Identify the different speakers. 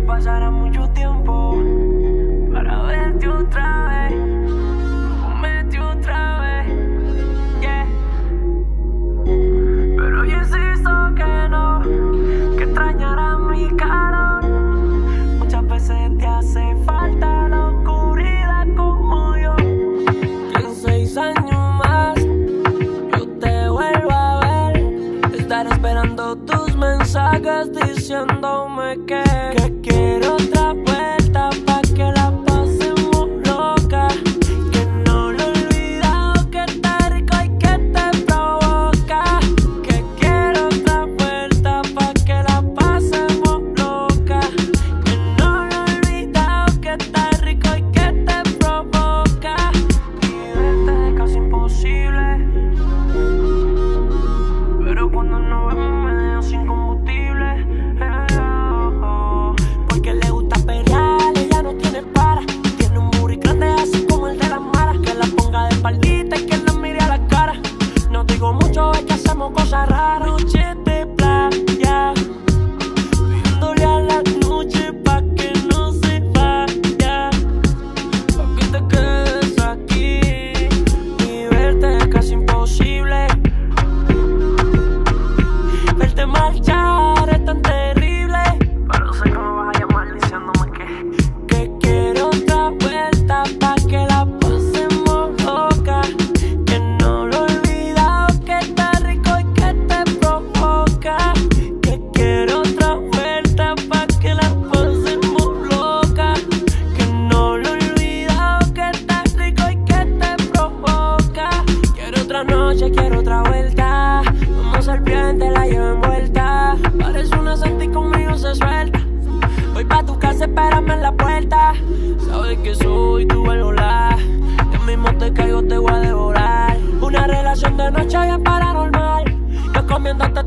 Speaker 1: pasará mucho tiempo para verte otra vez, comerte otra vez, yeah. Pero yo insisto que no, que extrañarás mi calor. Muchas veces te hace falta la oscuridad como yo. Que en 6 años más yo te vuelvo a ver. Estaré esperando tus mensajes diciéndome que quiero otra vuelta pa' que la pasemos loca. Que no lo he olvidado, que está rico y que te provoca. Que quiero otra vuelta pa' que la pasemos loca. Que no lo he olvidado, que está rico y que te provoca. Y verte es casi imposible, pero cuando nos vemos me dejo sin combustible. Porque le gusta pelear, ella no tiene para. Tiene un booty grande así como el de las malas. Que la ponga de espaldita y que la mire a la cara. No digo mucho, es que hacemos cosas raras. Noches de playa, pidiéndole a la noche pa' que no se vaya, pa' que te quedes aquí. Y verte es casi imposible. Verte marchar es tan terrible, pero sé que me vas a llamar diciéndome que quiero otra vuelta pa' que la pasemos loca. Que no lo he olvidado, que está rico y que te provoca. Que quiero otra vuelta pa' que la pasemos loca. Que no lo he olvidado, que está rico y que te provoca. Quiero otra noche, quiero otra vuelta. Como serpiente la llevo envuelta. Parece una santa y conmigo se suelta. Voy pa' tu casa, espérame en la puerta. Sabes que soy tu valvolar. Yo mismo te caigo, te voy a devorar. Una relación de noche bien paranormal. Yo comiéndote